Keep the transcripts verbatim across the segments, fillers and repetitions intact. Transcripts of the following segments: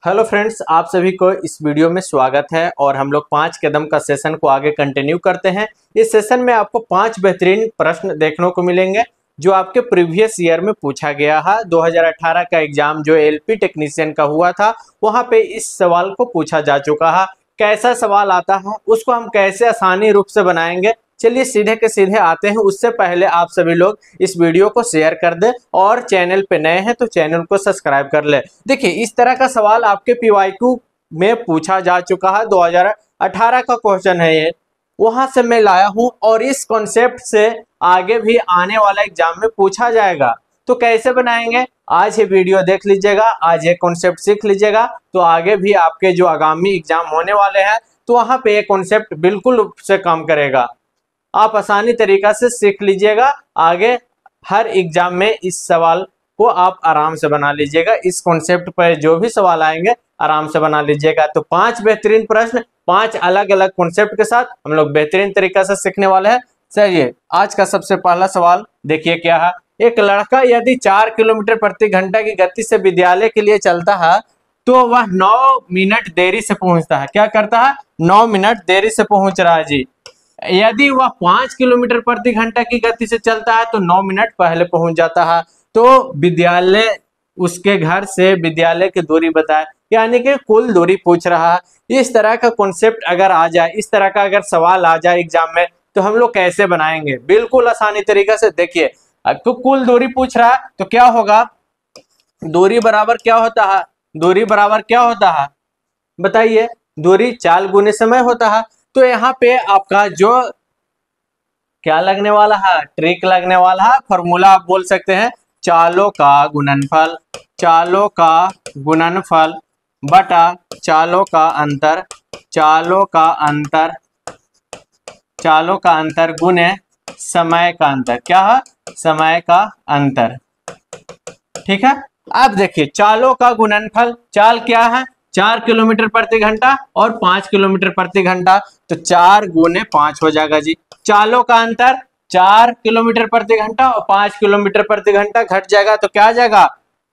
Hello friends, आप सभी को इस वीडियो में स्वागत है और हम लोग पांच कदम का सेशन को आगे कंटिन्यू करते हैं। इस सेशन में आपको पांच बेहतरीन प्रश्न देखने को मिलेंगे जो आपके प्रीवियस ईयर में पूछा गया है। दो हज़ार अठारह का एग्जाम जो एलपी टेक्नीशियन का हुआ था वहां पे इस सवाल को पूछा जा चुका है। कैसा सवाल आता है उसको हम कैसे आसानी रूप से बनाएंगे, चलिए सीधे के सीधे आते हैं। उससे पहले आप सभी लोग इस वीडियो को शेयर कर दें और चैनल पे नए हैं तो चैनल को सब्सक्राइब कर ले। देखिए, इस तरह का सवाल आपके पीवाईक्यू में पूछा जा चुका है। दो हज़ार अठारह का क्वेश्चन है ये, वहां से मैं लाया हूं और इस कॉन्सेप्ट से आगे भी आने वाला एग्जाम में पूछा जाएगा। तो कैसे बनाएंगे, आज ये वीडियो देख लीजिएगा, आज ये कॉन्सेप्ट सीख लीजिएगा तो आगे भी आपके जो आगामी एग्जाम होने वाले हैं तो वहां पे ये कॉन्सेप्ट बिल्कुल से काम करेगा। आप आसानी तरीका से सीख लीजिएगा, आगे हर एग्जाम में इस सवाल को आप आराम से बना लीजिएगा। इस कॉन्सेप्ट पर जो भी सवाल आएंगे आराम से बना लीजिएगा। तो पांच बेहतरीन प्रश्न पांच अलग अलग कॉन्सेप्ट के साथ हम लोग बेहतरीन तरीका से सीखने वाले हैं। चलिए, आज का सबसे पहला सवाल देखिए क्या है। एक लड़का यदि चार किलोमीटर प्रति घंटा की गति से विद्यालय के लिए चलता है तो वह नौ मिनट देरी से पहुंचता है। क्या करता है? नौ मिनट देरी से पहुंच रहा है जी। यदि वह पांच किलोमीटर प्रति घंटा की गति से चलता है तो नौ मिनट पहले पहुंच जाता है। तो विद्यालय, उसके घर से विद्यालय की दूरी बताए, यानी कि कुल दूरी पूछ रहा है। इस तरह का कॉन्सेप्ट अगर आ जाए, इस तरह का अगर सवाल आ जाए एग्जाम में तो हम लोग कैसे बनाएंगे? बिल्कुल आसानी तरीका से। देखिए, तो कुल दूरी पूछ रहा है तो क्या होगा, दूरी बराबर क्या होता है? दूरी बराबर क्या होता है बताइए? दूरी चाल गुने समय होता है। तो यहाँ पे आपका जो क्या लगने वाला है, ट्रिक लगने वाला है, फॉर्मूला आप बोल सकते हैं, चालों का गुणनफल, चालों का गुणनफल बटा चालों का अंतर, चालों का अंतर, चालों का अंतर गुने समय का अंतर। क्या है? समय का अंतर। ठीक है। अब देखिए, चालों का गुणनफल, चाल क्या है? चार किलोमीटर प्रति घंटा और पांच किलोमीटर प्रति घंटा, तो चार गुने पांच हो जाएगा जी। चालों का अंतर चार किलोमीटर प्रति घंटा और पांच किलोमीटर प्रति घंटा घट जाएगा तो क्या आ जाएगा?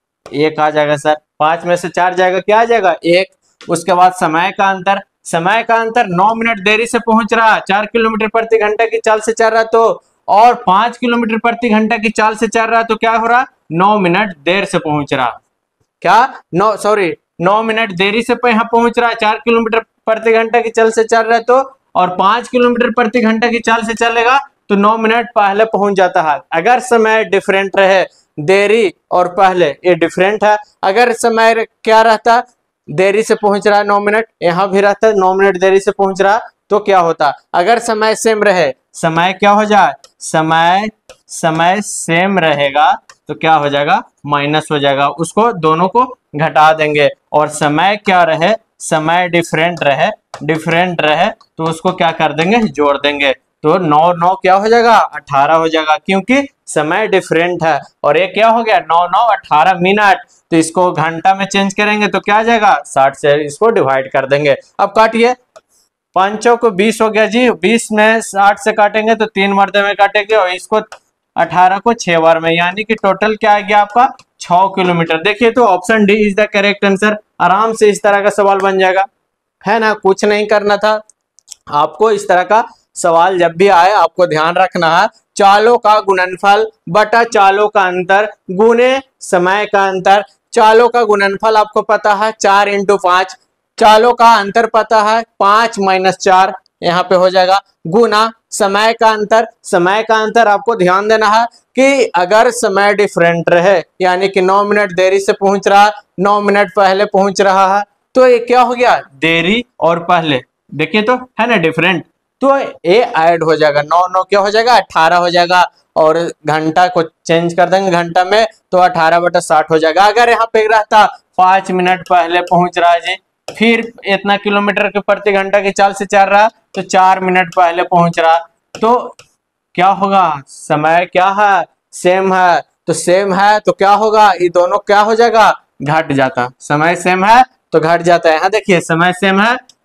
एक आ जाएगा सर। पांच में से चार जाएगा, क्या आ जाएगा? एक। उसके बाद समय का अंतर, समय का अंतर नौ मिनट देरी से पहुंच रहा, चार किलोमीटर प्रति घंटा की चाल से चल रहा तो, और पांच किलोमीटर प्रति घंटा की चाल से चल रहा तो क्या हो रहा? नौ मिनट देर से पहुंच रहा। क्या? नौ सॉरी नौ मिनट देरी से यहाँ पहुंच रहा है। चार किलोमीटर प्रति घंटा की चाल से चल रहा है तो, और पांच किलोमीटर प्रति घंटा की चाल से चलेगा तो नौ मिनट पहले पहुंच जाता है। अगर समय डिफरेंट रहे, देरी और पहले ये डिफरेंट है। अगर समय क्या रहता, देरी से पहुंच रहा है नौ मिनट, यहाँ भी रहता है नौ मिनट देरी से पहुंच रहा तो क्या होता? अगर समय सेम रहे, समय क्या हो जाए? समय समय सेम रहेगा तो क्या हो जाएगा? माइनस हो जाएगा। उसको दोनों को घटा देंगे। और समय क्या रहे? समय डिफरेंट रहे, डिफरेंट रहे तो उसको क्या कर देंगे? जोड़ देंगे। तो नौ नौ क्या हो जाएगा? अठारह हो जाएगा, क्योंकि समय डिफरेंट है। और ये क्या हो गया? नौ नौ अठारह मिनट। तो इसको घंटा में चेंज करेंगे तो क्या आ जाएगा? साठ से इसको डिवाइड कर देंगे। अब काटिए, पांचों को बीस हो गया जी। बीस में साठ से काटेंगे तो तीन मर्दे में काटेंगे और इसको अठारह को छह बार में, यानी कि टोटल क्या आ गया आपका? छह किलोमीटर। देखिए, तो option D is the correct answer. आराम से इस तरह का सवाल बन जाएगा, है ना? कुछ नहीं करना था आपको। इस तरह का सवाल जब भी आए आपको ध्यान रखना है, चालों का गुणनफल बटा चालों का अंतर गुने समय का अंतर। चालों का गुणनफल आपको पता है चार इंटू पांच, चालों का अंतर पता है पांच माइनस चार, यहाँ पे हो जाएगा, गुना समय का अंतर। समय का अंतर आपको ध्यान देना है कि अगर समय डिफरेंट रहे, यानी कि नौ मिनट देरी से पहुंच रहा, नौ मिनट पहले पहुंच रहा है तो ये क्या हो गया? देरी और पहले, देखिए तो है ना डिफरेंट, तो ये ऐड हो जाएगा। नौ नौ क्या हो जाएगा? अठारह हो जाएगा। और घंटा को चेंज कर देंगे घंटा में तो अठारह बटा साठ हो जाएगा। अगर यहाँ पे रहता पांच मिनट पहले पहुंच रहा है जी, फिर इतना किलोमीटर के प्रति घंटा की चाल से चल रहा तो चार मिनट पहले पहुंच रहा तो क्या होगा? समय क्या है? सेम है। तो सेम है तो क्या होगा? ये दोनों क्या हो जाएगा? घट जाता। समय सेम है तो घट जाता है। यहाँ देखिए, समय सेम है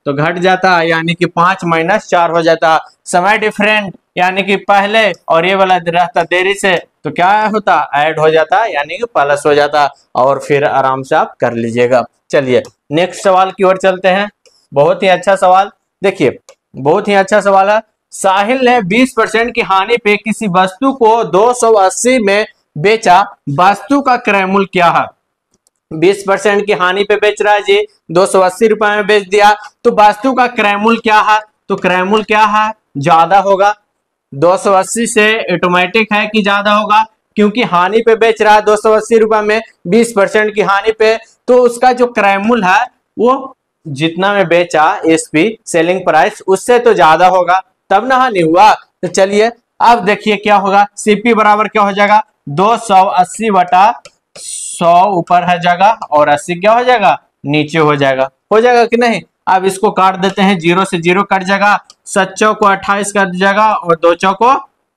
तो घट जाता, यानी कि पांच माइनस चार हो जाता। समय डिफरेंट, यानी कि पहले और ये वाला रहता देरी से, तो क्या होता, ऐड हो जाता, यानी कि प्लस हो जाता। और फिर आराम से आप कर लीजिएगा। चलिए नेक्स्ट सवाल की ओर चलते हैं। बहुत ही अच्छा सवाल, देखिए बहुत ही अच्छा सवाल है। साहिल ने बीस परसेंट की हानि पे किसी वस्तु को दो सौ अस्सी में बेचा, वस्तु का क्रय मूल्य क्या है? बीस परसेंट की हानि पे बेच रहा है जी, दो सौ अस्सी रुपए में बेच दिया, तो वस्तु का क्रय मूल्य क्या है? तो क्रय मूल्य क्या है? ज्यादा होगा। दो सौ अस्सी से ऑटोमेटिक है कि ज्यादा होगा, क्योंकि हानि पे बेच रहा है दो सौ अस्सी रुपए में, बीस परसेंट की हानि पे, तो उसका जो क्रय मूल्य है वो जितना में बेचा, एसपी सेलिंग प्राइस, उससे तो ज्यादा होगा, तब ना हानि हुआ। तो चलिए अब देखिए क्या होगा, सीपी बराबर क्या हो जाएगा, दो सौ अस्सी बटा सौ ऊपर है जगह और अस्सी क्या हो जाएगा, नीचे हो जाएगा। हो जाएगा कि नहीं? अब इसको काट देते हैं, जीरो से जीरो कट जाएगा, सात चौको अट्ठाईस कट जाएगा और दो चौको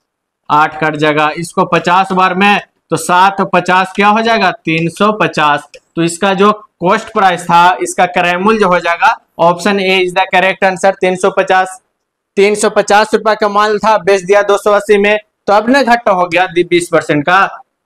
आठ कट जाएगा। इसको पचास बार में, तो सात पचास क्या हो जाएगा, तीन सौ पचास। तो इसका जो कॉस्ट प्राइस था, इसका क्रय मूल्य हो जाएगा, option A is the correct answer, तीन सौ पचास। तीन सौ पचास रुपए का माल था, बेच दिया दो सौ अस्सी में, तो अब ना घाटा हो गया बीस परसेंट का,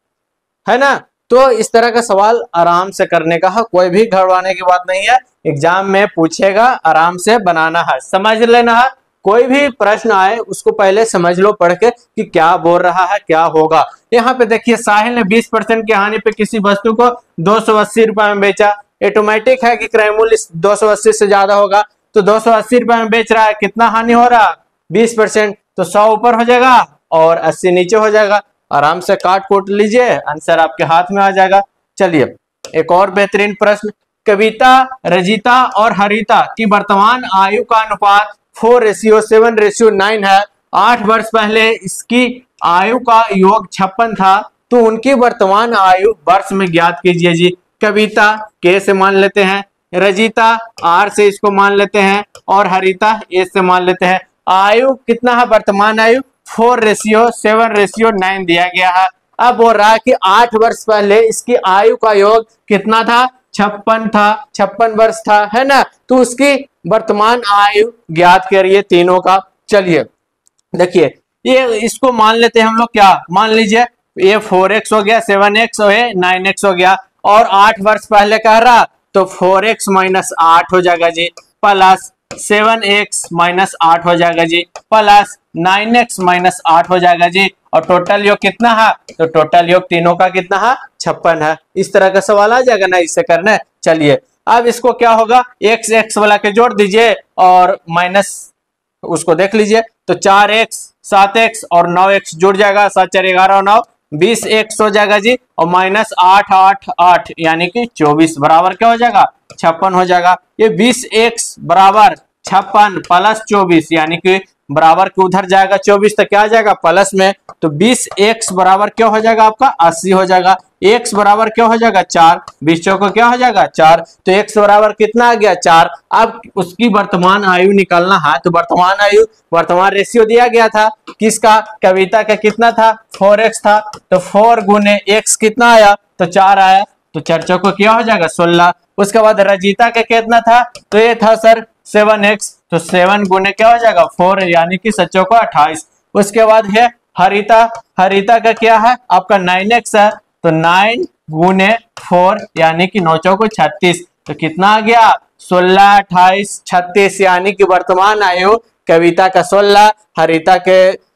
है ना? तो इस तरह का सवाल आराम से करने का है, कोई भी घबराने की बात नहीं है। एग्जाम में पूछेगा, आराम से बनाना है, समझ लेना है। कोई भी प्रश्न आए उसको पहले समझ लो पढ़ के कि क्या बोल रहा है, क्या होगा। यहाँ पे देखिए साहिल ने बीस परसेंट की हानि पे किसी वस्तु को दो सौ अस्सी रुपए में बेचा, ऑटोमेटिक है कि क्रय मूल्य दो सौ अस्सी से ज्यादा होगा, तो दो सौ अस्सी रुपए में बेच रहा है, कितना हानि हो रहा, बीस परसेंट, तो सौ ऊपर हो जाएगा और अस्सी नीचे हो जाएगा। आराम से काट कोट लीजिए, आंसर आपके हाथ में आ जाएगा। चलिए एक और बेहतरीन प्रश्न, कविता, रजिता और हरिता की वर्तमान आयु का अनुपात four ratio seven ratio nine है। आठ वर्ष पहले इसकी आयु का योग छप्पन था, तो उनकी वर्तमान आयु वर्ष में ज्ञात कीजिए जी। कविता के से मान लेते हैं, रजिता आर से इसको मान लेते हैं और हरिता ए से मान लेते हैं। आयु कितना है, वर्तमान आयु four ratio seven ratio nine दिया गया है। अब बोल रहा है कि आठ वर्ष पहले इसकी आयु का योग कितना था, छप्पन था, छप्पन वर्ष था, है ना? तो उसकी वर्तमान आयु ज्ञात करिए तीनों का। चलिए देखिए ये इसको मान लेते हैं हम लोग, क्या मान लीजिए, ये फोर एक्स हो गया, सेवन एक्स हो गया, नाइन एक्स हो गया, और आठ वर्ष पहले कह रहा, तो फोर एक्स माइनस आठ हो जाएगा जी, प्लस सेवन एक्स माइनस आठ हो जाएगा जी, प्लस नाइन एक्स माइनस आठ हो जाएगा जी, और टोटल योग कितना है, तो टोटल योग तीनों का कितना है, छप्पन है। इस तरह का सवाल आ जाएगा ना, इससे करना है। चलिए अब इसको क्या होगा, एक्स एक्स वाला के जोड़ दीजिए और माइनस उसको देख लीजिए, तो चार एक्स सात एक्स और नौ एक्स जुड़ जाएगा, सात चार ग्यारह नौ बीस एक्स हो जाएगा जी, और माइनस आठ आठ आठ यानी कि चौबीस बराबर क्या हो जाएगा, छप्पन हो जाएगा। ये बीस एक्स बराबर छप्पन प्लस चौबीस यानी कि बराबर के उधर जाएगा चौबीस, तो क्या आ जाएगा प्लस में, तो बीस एक्स बराबर क्या हो जाएगा आपका अस्सी हो जाएगा। एक्स बराबर क्या हो जाएगा चार, बीस चौको क्या हो जाएगा चार, तो एक्स बराबर कितना आ गया चार। अब उसकी वर्तमान आयु निकालना है, तो वर्तमान आयु वर्तमान रेशियो दिया गया था किसका, कविता का कितना था, फोर एक्स था, तो फोर गुने एक्स कितना आया, तो चार आया, तो चार चौको क्या हो जाएगा सोलह। उसके बाद रजिता का कितना था, तो ये था सर सेवन एक्स, तो सेवन गुने क्या हो जाएगा फोर यानी कि सच्चों को अट्ठाईस। उसके बाद है हरिता, हरिता का क्या है आपका नाइन एक्स है, तो नाइन गुने फोर यानी कि नौ चौको छत्तीस, तो कितना आ गया सोलह अट्ठाईस छत्तीस, यानी कि वर्तमान आयु कविता का सोलह, हरिता के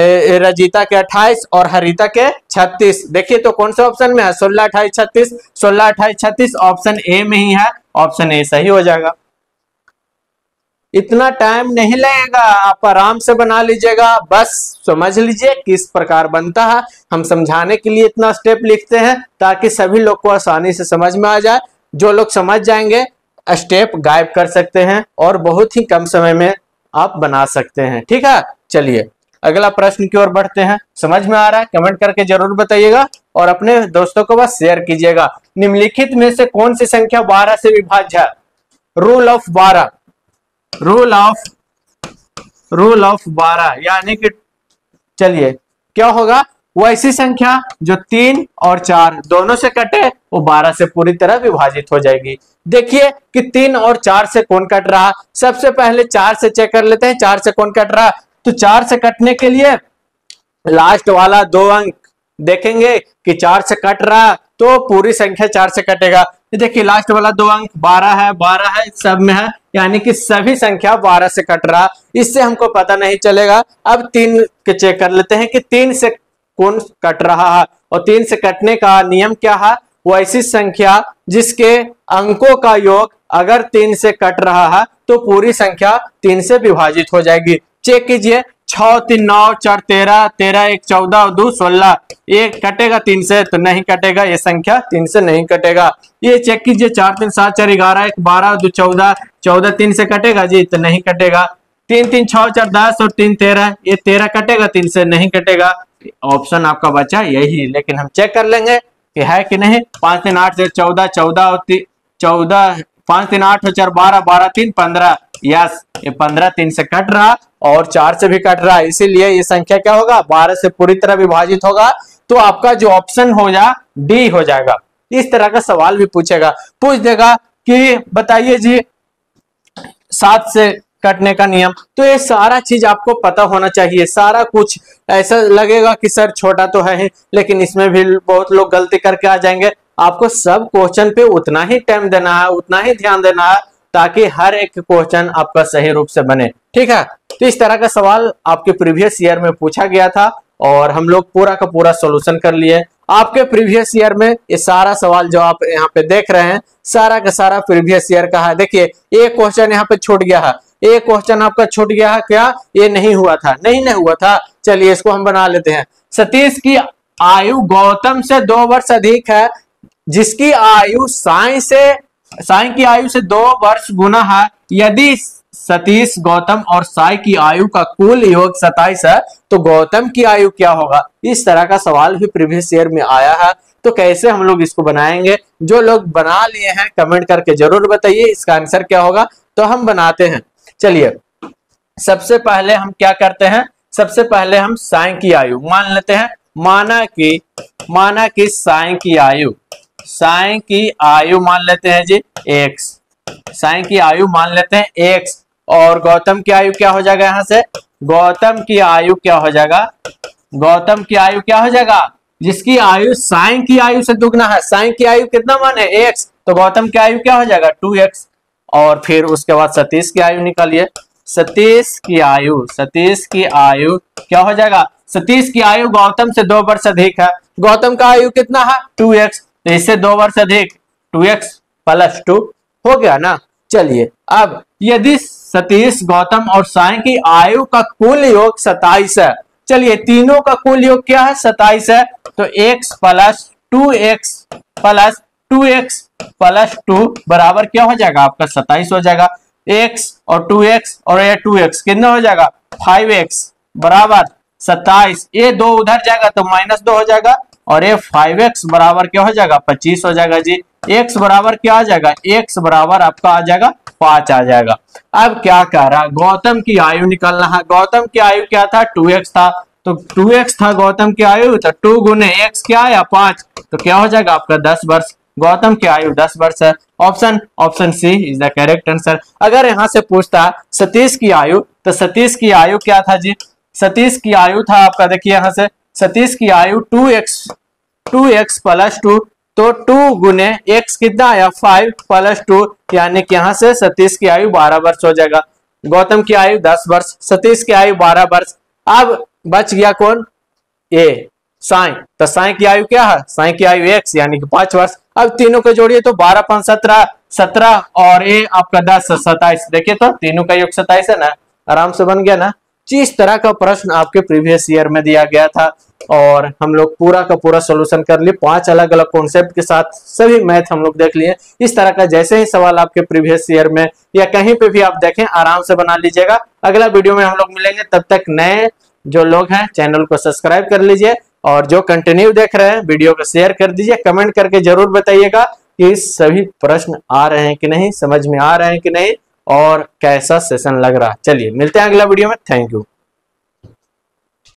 रजिता के अट्ठाईस और हरिता के छत्तीस। देखिए तो कौन सा ऑप्शन में है, सोलह अट्ठाईस छत्तीस, सोलह अट्ठाईस छत्तीस ऑप्शन ए में ही है, ऑप्शन ए सही हो जाएगा। इतना टाइम नहीं लगेगा, आप आराम से बना लीजिएगा, बस समझ लीजिए किस प्रकार बनता है। हम समझाने के लिए इतना स्टेप लिखते हैं ताकि सभी लोग को आसानी से समझ में आ जाए। जो लोग समझ जाएंगे स्टेप गायब कर सकते हैं और बहुत ही कम समय में आप बना सकते हैं, ठीक है। चलिए अगला प्रश्न की ओर बढ़ते हैं। समझ में आ रहा है कमेंट करके जरूर बताइएगा और अपने दोस्तों को बस शेयर कीजिएगा। निम्नलिखित में से कौन सी संख्या बारह से विभाज्य है, रूल ऑफ बारह, रूल ऑफ रूल ऑफ बारह यानी कि चलिए क्या होगा, वैसी संख्या जो तीन और चार दोनों से कटे वो बारह से पूरी तरह विभाजित हो जाएगी। देखिए कि तीन और चार से कौन कट रहा, सबसे पहले चार से चेक कर लेते हैं चार से कौन कट रहा। तो चार से कटने के लिए लास्ट वाला दो अंक देखेंगे कि चार से कट रहा तो पूरी संख्या चार से कटेगा। देखिए लास्ट वाला दो अंक बारह है, बारह है सब में है, यानी कि सभी संख्या बारह से कट रहा। इससे हमको पता नहीं चलेगा। अब तीन के चेक कर लेते हैं कि तीन से कौन कट रहा है, और तीन से कटने का नियम क्या है, वो ऐसी संख्या जिसके अंकों का योग अगर तीन से कट रहा है तो पूरी संख्या तीन से विभाजित हो जाएगी। चेक कीजिए, छह तीन नौ, चार तेरह, तेरह एक चौदह और दो सोलह, ये कटेगा तीन से तो नहीं कटेगा, ये संख्या तीन से नहीं कटेगा। ये चेक कीजिए, चार तीन सात, चार ग्यारह, एक बारह, दो चौदह, चौदह तीन से कटेगा जी तो नहीं कटेगा। तीन तीन छह, चार दस और तीन तेरह, ये तेरह कटेगा तीन से नहीं कटेगा। ऑप्शन आपका बचा यही, लेकिन हम चेक कर लेंगे कि है कि नहीं। पांच तीन आठ, चौदह, चौदह और चौदह, पांच तीन आठ और चार बारह, बारह तीन पंद्रह, यस ये पंद्रह तीन से कट रहा और चार से भी कट रहा, इसीलिए ये संख्या क्या होगा, बारह से पूरी तरह विभाजित होगा। तो आपका जो ऑप्शन हो जा डी हो जाएगा। इस तरह का सवाल भी पूछेगा, पूछ देगा कि बताइए जी सात से कटने का नियम। तो ये सारा चीज आपको पता होना चाहिए, सारा कुछ। ऐसा लगेगा कि सर छोटा तो है ही, लेकिन इसमें भी बहुत लोग गलती करके आ जाएंगे। आपको सब क्वेश्चन पे उतना ही टाइम देना है, उतना ही ध्यान देना है, ताकि हर एक क्वेश्चन आपका सही रूप से बने। ठीक है, तो इस तरह का सवाल आपके प्रीवियस ईयर में पूछा गया था और हम लोग पूरा का पूरा सॉल्यूशन कर लिए। आपके प्रीवियस ईयर में ये सारा सवाल जो आप यहाँ पे देख रहे हैं सारा का सारा प्रीवियस ईयर का है। देखिए एक क्वेश्चन यहाँ पे छूट गया है, एक क्वेश्चन आपका छूट गया है, क्या ये नहीं हुआ था, नहीं नहीं हुआ था। चलिए इसको हम बना लेते हैं। सतीश की आयु गौतम से दो वर्ष अधिक है, जिसकी आयु साई से साई की आयु से दो वर्ष गुना है। यदि सतीश, गौतम और साई की आयु का कुल योग सताइस है तो गौतम की आयु क्या होगा। इस तरह का सवाल भी प्रीवियस ईयर में आया है। तो कैसे हम लोग इसको बनाएंगे, जो लोग बना लिए हैं कमेंट करके जरूर बताइए इसका आंसर क्या होगा। तो हम बनाते हैं। चलिए सबसे पहले हम क्या करते हैं, सबसे पहले हम साई की आयु मान लेते हैं। माना कि माना कि साई की आयु साई की आयु मान लेते हैं जी एक्स, साई की आयु मान लेते हैं एक्स, और गौतम की आयु क्या हो जाएगा, यहां से गौतम की आयु क्या हो जाएगा, गौतम की आयु क्या हो जाएगा, जिसकी आयु साई की आयु से दुगना है। साई की आयु कितना माने एक्स, तो गौतम की आयु क्या हो जाएगा टू एक्स। और फिर उसके बाद सतीश की आयु निकालिए। सतीश की आयु सतीश की आयु क्या हो जाएगा, सतीश की आयु गौतम से दो वर्ष अधिक है। गौतम का आयु कितना है टू एक्स, तो इससे दो वर्ष अधिक टू एक्स प्लस टू हो गया ना। चलिए अब यदि सतीश, गौतम और साई की आयु का कुल योग सताइस है, चलिए तीनों का कुल योग क्या है सताइस है, तो x plus two x plus two x plus two बराबर क्या हो जाएगा आपका सताइस हो जाएगा। x और टू एक्स और ये टू एक्स कितना हो जाएगा फाइव एक्स बराबर सताइस, ये दो उधर जाएगा तो माइनस दो हो जाएगा, और ये फाइव एक्स बराबर क्या हो जाएगा पच्चीस हो जाएगा जी। x बराबर क्या आ जाएगा, x बराबर आपका आ जाएगा पांच आ जाएगा। अब क्या कह रहा, गौतम की आयु निकालना है। गौतम की आयु क्या था टू एक्स था, तो टू एक्स था गौतम की आयु, तो टू गुने एक्स क्या आया पांच, तो क्या हो जाएगा आपका दस वर्ष। गौतम की आयु दस वर्ष है। Option option C is the correct answer. अगर यहाँ से पूछता सतीश की आयु, तो सतीश की आयु क्या था जी, सतीश की आयु था आपका, देखिए यहाँ से सतीश की आयु two x two x plus two, तो टू गुने एक्स कितना आया फाइव प्लस टू, यानी कि यहाँ से सतीश की आयु बारह वर्ष हो जाएगा। गौतम की आयु दस वर्ष, सतीश की आयु बारह वर्ष। अब बच गया कौन, ए साई, तो साई की आयु क्या है, साई की आयु एक्स यानी कि पांच वर्ष। अब तीनों को जोड़िए तो बारह पांच सत्रह, सत्रह और ए आपका दस सताइस, देखिए तो तीनों का योग सताइस है ना, आराम से बन गया ना। जिस तरह का प्रश्न आपके प्रीवियस ईयर में दिया गया था और हम लोग पूरा का पूरा सॉल्यूशन कर लिए, पांच अलग अलग कॉन्सेप्ट के साथ सभी मैथ हम लोग देख लिए। इस तरह का जैसे ही सवाल आपके प्रीवियस ईयर में या कहीं पे भी आप देखें आराम से बना लीजिएगा। अगला वीडियो में हम लोग मिलेंगे, तब तक नए जो लोग हैं चैनल को सब्सक्राइब कर लीजिए, और जो कंटिन्यू देख रहे हैं वीडियो को शेयर कर दीजिए। कमेंट करके जरूर बताइएगा कि सभी प्रश्न आ रहे हैं कि नहीं, समझ में आ रहे हैं कि नहीं, और कैसा सेशन लग रहा है। चलिए मिलते हैं अगला वीडियो में, थैंक यू।